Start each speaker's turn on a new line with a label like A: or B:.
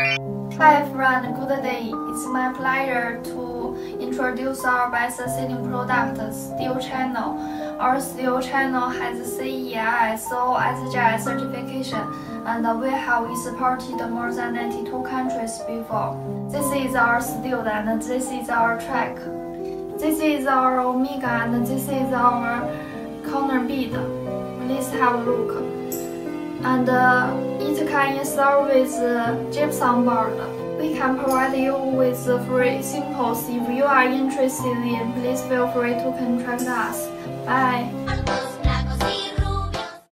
A: Hi everyone, good day. It's my pleasure to introduce our best-selling product, Steel Channel. Our Steel Channel has CE, ISO, SGS certification, and we have exported more than 92 countries before. This is our steel and this is our track. This is our Omega and this is our corner bead. Please have a look. And it can install with gypsum board. We can provide you with free samples. If you are interested in, please feel free to contact us. Bye.